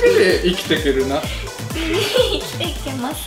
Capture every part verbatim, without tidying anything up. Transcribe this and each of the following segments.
けで生きていけるな。 生きていけます。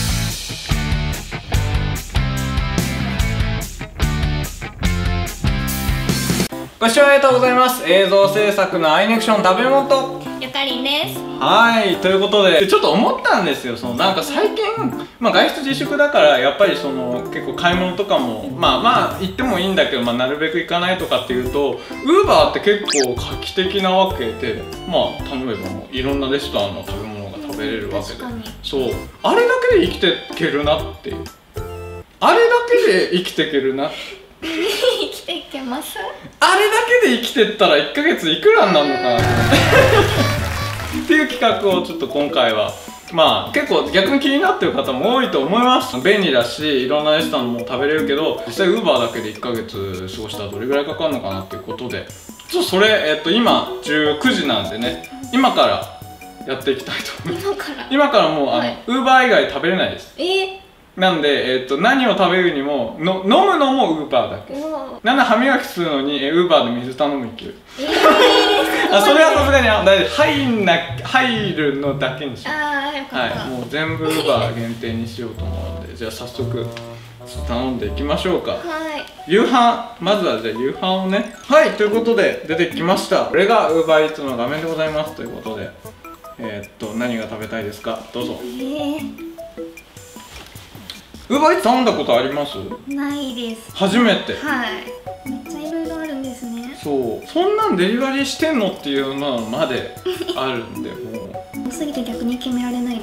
ご視聴ありがとうございます。映像制作のアイネクション食べ物とゆかりんです。 はい、ということでちょっと思ったんですよ。そのなんか最近、まあ、外出自粛だからやっぱりその結構買い物とかもまあまあ行ってもいいんだけど、まあ、なるべく行かないとかっていうと、ウーバーって結構画期的なわけで、まあ頼めばもういろんなレストランの食べ物が食べれるわけで、そうあれだけで生きていけるなっていう、あれだけで生きていけるな生きていけます。 あれだけで生きてったらいっかげついくらになるのかなっていう企画をちょっと今回はまあ結構逆に気になってる方も多いと思います。便利だしいろんなレストランも食べれるけど、実際 ウーバー だけでいっかげつ過ごしたらどれぐらいかかるのかなっていうことで、ちょっとそれ、えっと、今じゅうくじなんでね、今からやっていきたいと思います。今から今からもう、はい、あの ウーバー 以外食べれないです。えーなんで、えー、と何を食べるにもの飲むのもウーバーだけ。なんで歯磨きするのにウーバーで水頼む勢い。えー、あそれはさすがにあ大丈夫、入んな入るのだけにしよう。あよかった、はい、もう全部ウーバー限定にしようと思うのでじゃあ早速頼んでいきましょうか。はい、夕飯まずはじゃあ夕飯をね。はいということで出てきました。これがウーバーイーツの画面でございますということで、えー、っと何が食べたいですか、どうぞ。えーウーバーイーツ頼んだことあります？ ないです。 初めて。 はい。めっちゃいろいろあるんですね。 そう、そんなんデリバリーしてんのっていうのまであるんで、もう。 多すぎて逆に決められないです。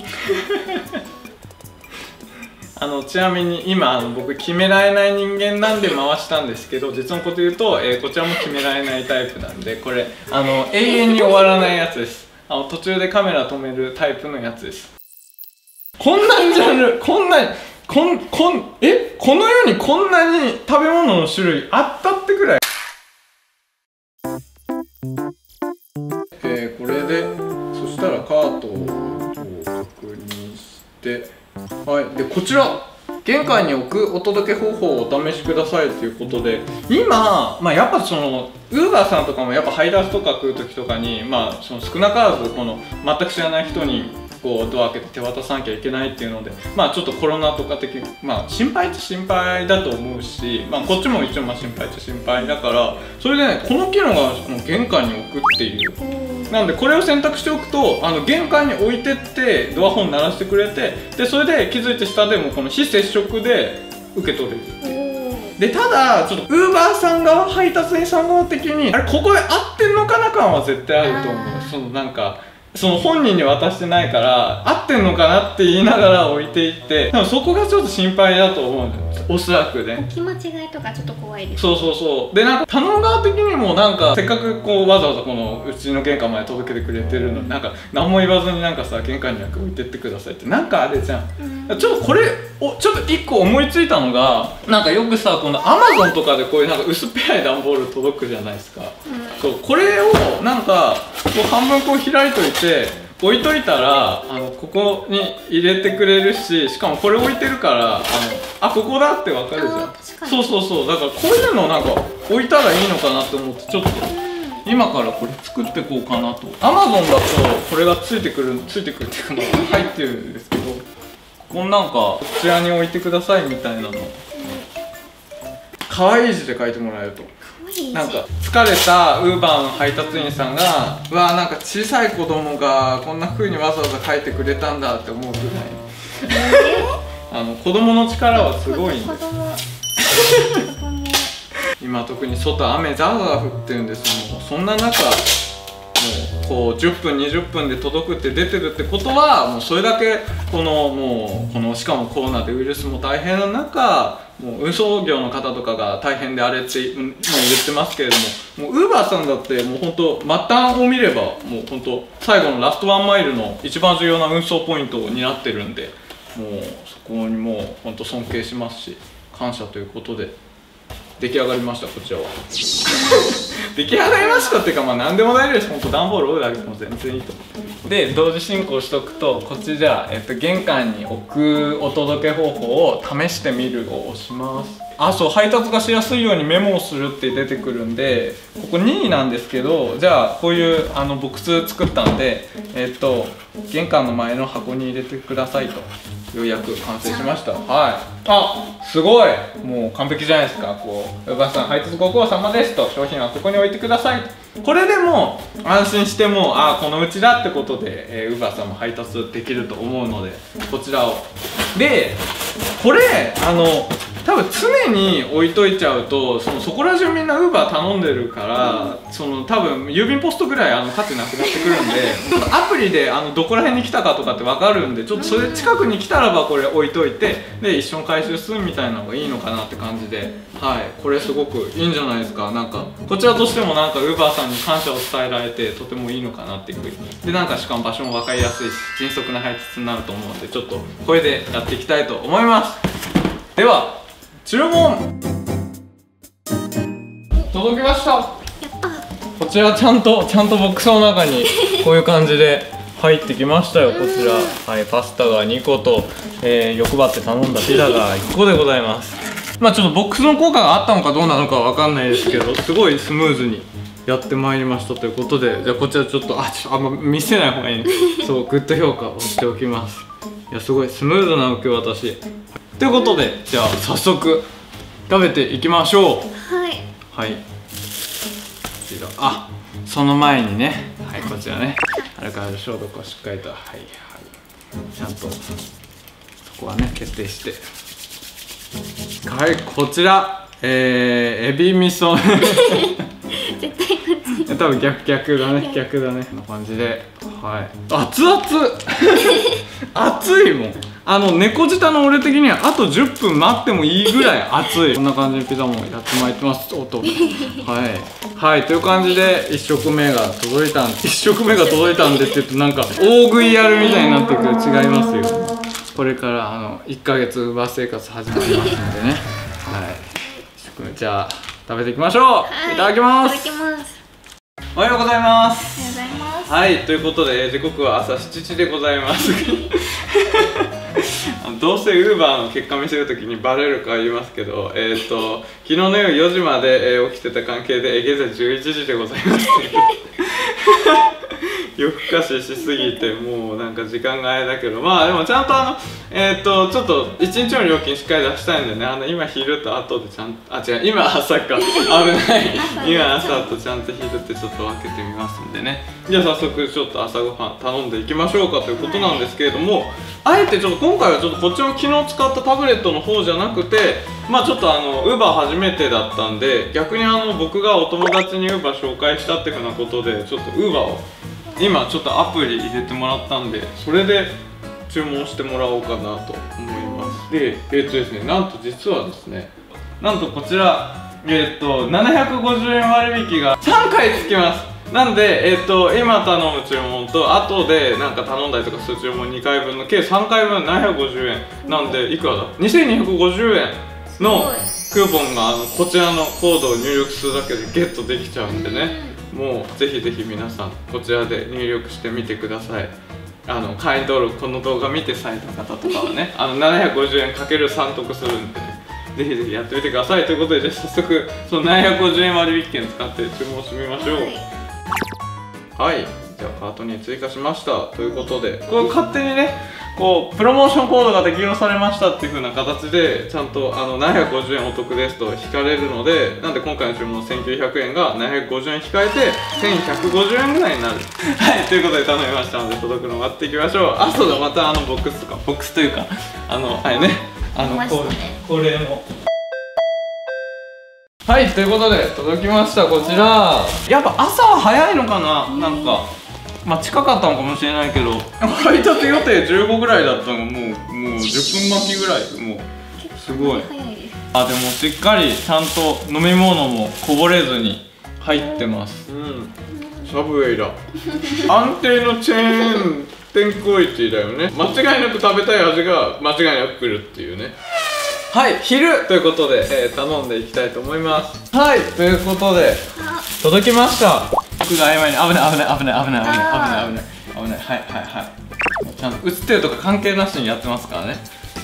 あのちなみに今あの僕決められない人間なんで回したんですけど、実のこと言うと、えー、こちらも決められないタイプなんで、これあの永遠に終わらないやつです。あの途中でカメラ止めるタイプのやつです。こんなにジャンル、こんなに。こん、こん、えこの世にこんなに食べ物の種類あったってくらい。えー、これでそしたらカートを確認して、はい、でこちら玄関に置くお届け方法をお試しくださいということで、今、まあ、やっぱそのウーバーさんとかもやっぱ配達とか来る時とかに、まあ、その少なからずこの全く知らない人にこうドア開けて手渡さなきゃいけないっていうので、まあちょっとコロナとか的に、まあ心配っちゃ心配だと思うし、まあこっちも一応まあ心配っちゃ心配だから、それでねこの機能が玄関に置くっていう、なんでこれを選択しておくと、あの玄関に置いてってドアホン鳴らしてくれて、でそれで気づいて下でもこの非接触で受け取れるっていう。でただちょっとウーバーさん側配達員さん側的にあれここで合ってんのかな感は絶対あると思う。そのなんかその本人に渡してないから合ってんのかなって言いながら置いていって、でもそこがちょっと心配だと思うんです、おそらくね。 置き間違いとかちょっと怖いです。 そうそうそう。でなんか頼む側的にもなんかせっかくこうわざわざこのうちの玄関まで届けてくれてるのに、なんか何も言わずになんかさ玄関に置いてってくださいってなんかあれじゃん、うん、ちょっとこれをちょっと一個思いついたのが、なんかよくさこのアマゾンとかでこういうなんか薄っぺらい段ボール届くじゃないですか、うん、そうこれをなんかこう半分こう開いといて置いといたら、あのここに入れてくれるし、しかもこれ置いてるからあのあここだってわかるじゃん。そうそうそう。だからこういうのなんか置いたらいいのかなって思って、ちょっと今からこれ作ってこうかなと。アマゾンだとこれがついてくるついてくるっていうか、まあ、入ってるんですけど、ここなんかこちらに置いてくださいみたいなの可愛い字で書いてもらえると、なんか疲れたウーバーの配達員さんがうわーなんか小さい子供がこんな風にわざわざ書いてくれたんだって思うぐらい、えー、あの子供の力はすごいんです。今特に外雨ザーザー降ってるんですよ。もうそんな中もうこうじゅっぷんにじゅっぷんで届くって出てるってことは、もうそれだけこのもうこのしかもコロナでウイルスも大変な中、もう運送業の方とかが大変であれってもう言ってますけれども、もうウーバーさんだってもう本当末端を見ればもう本当最後のラストワンマイルの一番重要な運送ポイントを担ってるんで、もうそこにもう本当尊敬しますし感謝ということで出来上がりました。こちらは出来上がりましたっていうか、まあ何でも大丈夫です。本当段ボール折るだけでも全然いいと思う。で同時進行しとくと、こっちじゃあ、えっと、玄関に置くお届け方法を試してみるを押します。 あ、そう、配達がしやすいようにメモをするって出てくるんで、ここにいなんですけど、じゃあこういうあのボックス作ったんで、えっと玄関の前の箱に入れてくださいと。ようやく完成しました。はい。あ、すごい。もう完璧じゃないですか。こう、ウーバーさん配達ご苦労様ですと、商品はここに置いてください。これでも安心しても、あ、このうちだってことで、えー、ウーバーさんも配達できると思うので、こちらを。で、これあの。多分常に置いといちゃうと、そのそこら中みんなウーバー頼んでるから、その多分郵便ポストぐらいあの価値なくなってくるんで、ちょっとアプリであのどこら辺に来たかとかって分かるんで、ちょっとそれ近くに来たらばこれ置いといて、で一緒に回収するみたいなのがいいのかなって感じで、はい、これすごくいいんじゃないですか。なんかこちらとしてもなんかウーバーさんに感謝を伝えられてとてもいいのかなっていうふうに。でなんかしかも場所も分かりやすいし迅速な配達になると思うので、ちょっとこれでやっていきたいと思います。では注文届きました。 やったこちらちゃんとちゃんとボックスの中にこういう感じで入ってきましたよ。こちら、はい、パスタがにこと、えー、欲張って頼んだピザがいっこでございます。まあちょっとボックスの効果があったのかどうなのかは分かんないですけど、すごいスムーズにやってまいりましたということで、じゃあこちらちょっとあちょっとあんま見せない方がいい、ね、そうグッド評価をしておきます。いやすごいスムーズなの今日私。ということで、じゃあ早速食べていきましょう。 はいはい。こちら、あ、その前にね、はい、こちらね、アルカール消毒をしっかりと、はいはい、ちゃんとそこはね決定して、はい、こちら、えー、エビ味噌絶対こっち多分逆逆だね逆だねこんな感じで、はい、熱々熱いもん。あの猫舌の俺的にはあとじゅっぷん待ってもいいぐらい熱いこんな感じでピザもやってまいってます音はいはいという感じでいっ食目が届いたんいっ食目が届いたんでって言うとなんか大食いやるみたいになってくる。違いますよ。これからあのいっかげつウーバー生活始まりますのでね。はい、いっ食目じゃあ食べていきましょう。はい、いただきます。 いただきます。 おはようございます。 おはようございます。 はい、ということで時刻は朝しちじでございますどうせウーバーの結果見せるときにバレるか言いますけど、えっと昨日の夜よじまで、えー、起きてた関係で、えー、現在じゅういちじでございます夜更かししすぎてもうなんか時間があれだけど、まあでもちゃんとあのえっとちょっといちにちの料金しっかり出したいんでね、あの今昼と後でちゃんとあ違う今朝か危ない今朝とちゃんと昼ってちょっと分けてみますんでね。じゃあ早速ちょっと朝ごはん頼んでいきましょうかということなんですけれども、あえてちょっと今回はちょっとこっちの昨日使ったタブレットの方じゃなくて、まあちょっとあの Uber 初めてだったんで、逆にあの僕がお友達に Uber 紹介したっていうふうなことでちょっと Uber を今ちょっとアプリ入れてもらったんで、それで注文してもらおうかなと思います。でえっとですね、なんと実はですね、なんとこちらえっとななひゃくごじゅうえん割引がさんかいつきます。なんで、えっと、今頼む注文と後でなんか頼んだりとかする注文にかいぶんの計さんかいぶんななひゃくごじゅうえんなんで、いくらだにせんにひゃくごじゅうえんのクーポンがあのこちらのコードを入力するだけでゲットできちゃうんでね、もうぜひぜひ皆さんこちらで入力してみてください。あの会員登録この動画見てされた方とかはねあのななひゃくごじゅうえんかけるさん得するんでね、ぜひぜひやってみてくださいということで、じゃあ早速そのななひゃくごじゅうえん割引券使って注文してみましょう。はい、じゃあカートに追加しましたということで、これ勝手にねこうプロモーションコードが適用されましたっていう風な形でちゃんとあのななひゃくごじゅうえんお得ですと引かれるので、なんで今回の注文のせんきゅうひゃくえんがななひゃくごじゅうえん引かれてせんひゃくごじゅうえんぐらいになるはいということで頼みましたので、届くのを待っていきましょう。あ、そうだ、またあのボックスとかボックスというかあのはいねあのここれもはいということで届きました。こちらやっぱ朝は早いのかな、なんかまあ近かったのかもしれないけど、配達予定じゅうごぐらいだったのがもうもうじゅっぷん巻きぐらい、もうすごい。あ、でもしっかりちゃんと飲み物もこぼれずに入ってます。うん、サブウェイだ安定のチェーン店クオリティだよね。間違いなく食べたい味が間違いなく来るっていうね。はい、昼ということで、えー、頼んでいきたいと思います。はい、ということで届きました。僕が曖昧に危ない危ない危ない危ない危ない危ない危ない危ない、はいはいはい、ちゃんと映ってるとか関係なしにやってますからね。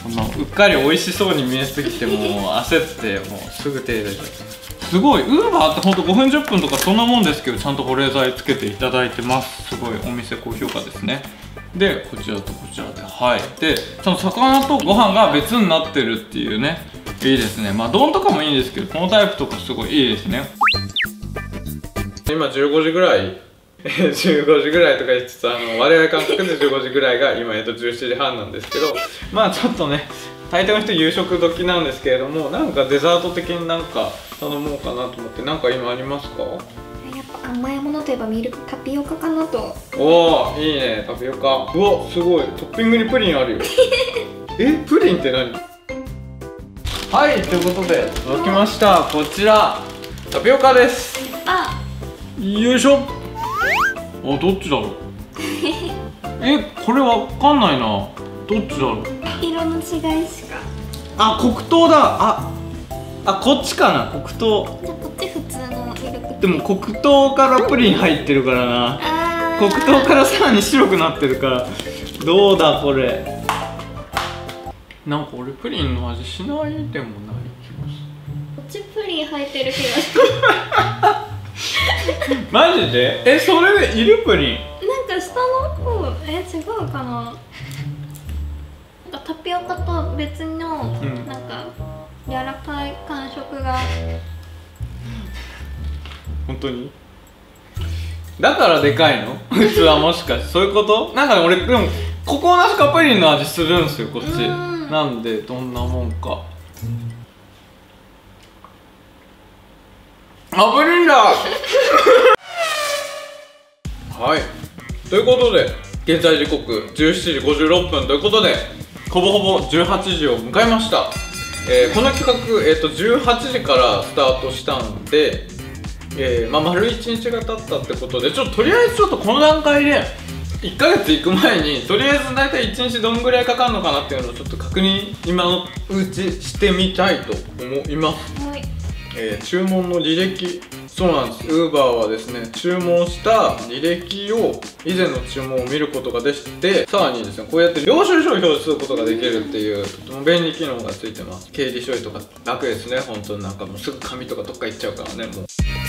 このうっかり美味しそうに見えすぎてもう焦ってもうすぐ手入れちゃって。すごい、ウーバーってほんとごふんじゅっぷんとかそんなもんですけど、ちゃんと保冷剤つけていただいてます。すごいお店高評価ですね。でこちらとこちらで、はい、でちゃんと魚とご飯が別になってるっていうね、いいですね。まあ丼とかもいいんですけど、このタイプとかすごいいいですね。今じゅうごじぐらいじゅうごじぐらいとか言いつつ、あの我々感覚でじゅうごじぐらいが今、えっと、じゅうしちじはんなんですけど、まあちょっとね大抵の人夕食時なんですけれども、なんかデザート的になんか頼もうかなと思って、なんか今ありますか？ やっぱ甘いものといえばミルクタピオカかなと。 おお、いいね、タピオカ。うわ、すごい、トッピングにプリンあるよえ、プリンって何？はい、ということで届きました。こちらタピオカです。 あ、 よいしょ。あ、どっちだろうえ、これわかんないな。どっちだろう。 色の違いしか。 あ、黒糖だ。あ、あ、こっちかな、黒糖。 じゃあこっち普通のミルク。 でも黒糖からプリン入ってるからな。 あ黒糖からさらに白くなってるから、どうだこれ。なんか俺プリンの味しないでもない気がする。 こっちプリン入ってる気がするマジで？え、それでいるプリン？ なんか下の方、え、違うかな。なんかタピオカと別の、 うん、 なんか柔らかい感触が。 本当に？だからでかいの？普通はもしかしてそういうこと？なんか俺でもココナッツかプリンの味するんですよこっち。なんでどんなもんか。あ、プリンだはい、ということで現在時刻じゅうしちじごじゅうろっぷんということで、ほぼほぼじゅうはちじを迎えました。えー、この企画、えー、とじゅうはちじからスタートしたんで、えー、まあ丸いちにちが経ったってことで、ちょっととりあえずちょっとこの段階でいっかげつ行く前にとりあえず大体いちにちどんぐらいかかるのかなっていうのをちょっと確認今のうちしてみたいと思います。 はい、 えー、注文の履歴、そうなんです、ウーバーはですね、注文した履歴を以前の注文を見ることができて、さらにですねこうやって領収書を表示することができるっていうとても便利機能がついてます。経理処理とか楽ですね。本当になんかもうすぐ紙とかどっか行っちゃうからね。もう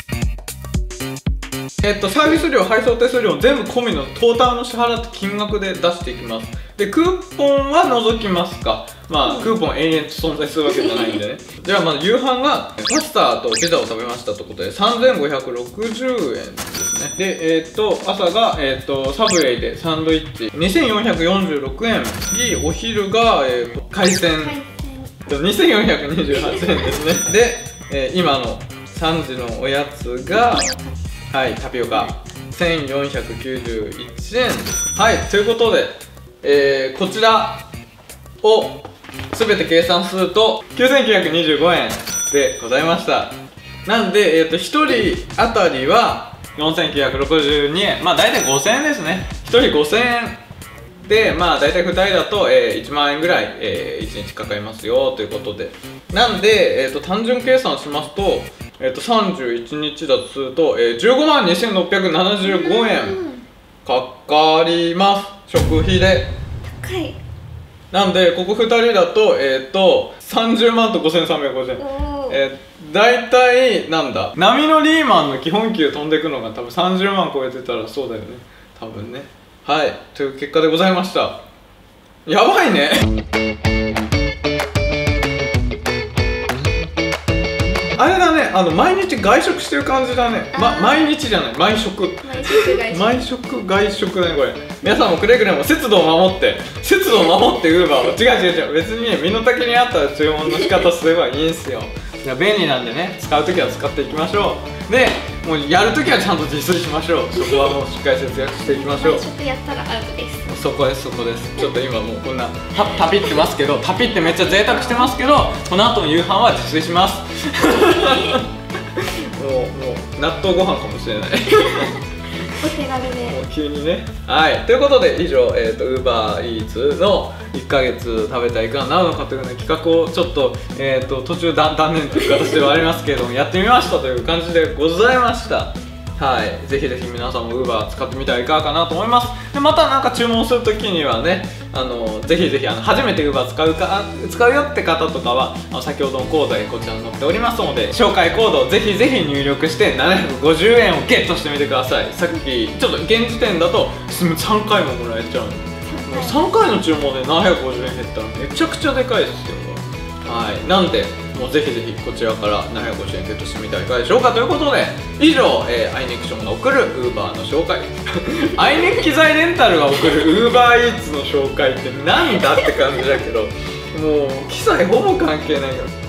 えっとサービス料、配送手数料全部込みのトータルの支払った金額で出していきます。でクーポンは除きますか。まあクーポン延々と存在するわけじゃないんでねじゃあまず夕飯がパスタとピザを食べましたということでさんぜんごひゃくろくじゅうえんですね。でえー、っと朝が、えー、っとサブウェイでサンドイッチにせんよんひゃくよんじゅうろくえん、次お昼が、えー、海鮮にせんよんひゃくにじゅうはちえんですねで、えー、今のさんじのおやつがはい、タピオカせんよんひゃくきゅうじゅういちえんです。はい、ということで、えー、こちらを全て計算するときゅうせんきゅうひゃくにじゅうごえんでございました。なんで、えーと、ひとり当たりはよんせんきゅうひゃくろくじゅうにえん、まあ大体ごせんえんですね。ひとりごせんえんで、まあ大体ふたりだと、えー、いちまんえんぐらい、えー、いちにちかかりますよということで、なんで、えーと、単純計算しますと、えーとさんじゅういちにちだとすると、えー、じゅうごまんにせんろっぴゃくななじゅうごえんかかります、食費で。 高い。 なんでここふたりだとえっ、ー、とさんじゅうまんとごせんさんびゃくごじゅうえん、えー、大体なんだ波のリーマンの基本給飛んでくのが多分さんじゅうまん超えてたらそうだよね多分ね。はいという結果でございました。やばいねあれだね、あの毎日外食してる感じだね。ま、毎日じゃない、毎食毎食外食毎食外食だねこれ。皆さんもくれぐれも節度を守って節度を守ってウーバーを違う違う違う別にね身の丈に合った注文の仕方すればいいんすよ。いや便利なんでね、使うときは使っていきましょう。でもうやるときはちゃんと自炊しましょう。そこはもうしっかり節約していきましょう。 外食やったらアウトです。 そこですそこです。ちょっと今もうこんなタタピってますけどタピってめっちゃ贅沢してますけど、この後の夕飯は自炊しますもうもう納豆ご飯かもしれないお手軽でもう急にね。はいということで以上、えーと、Uber Eats のいっかげつ食べたらいかがなるのかという、ね、企画をちょっと,、えーと途中断念という形ではありますけれどもやってみましたという感じでございました。 はい、ぜひぜひ皆さんも Uber 使ってみてはいかがかなと思います。でまたなんか注文するときにはね、あのぜひぜひあの初めて Uber 使うか使うよって方とかはあの先ほどのコードでこちらに載っておりますので、紹介コードをぜひぜひ入力してななひゃくごじゅうえんをゲットしてみてください。さっきちょっと現時点だとさんかいももらえちゃうの。もうさんかいの注文でななひゃくごじゅうえん減ったらめちゃくちゃでかいですよ。はい、なんでもうぜひぜひこちらからななひゃくごじゅうえんゲットしてみてはいかがでしょうかということで、以上、えー、アイネクションが送る Uber の紹介アイネク機材レンタルが送る UberEats の紹介ってなんだって感じだけどもう機材ほぼ関係ないから。